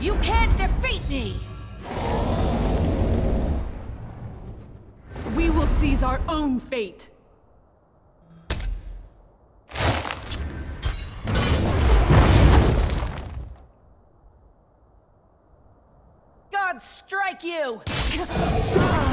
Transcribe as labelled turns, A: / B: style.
A: You can't defeat me!
B: We will seize our own fate.
A: God strike you!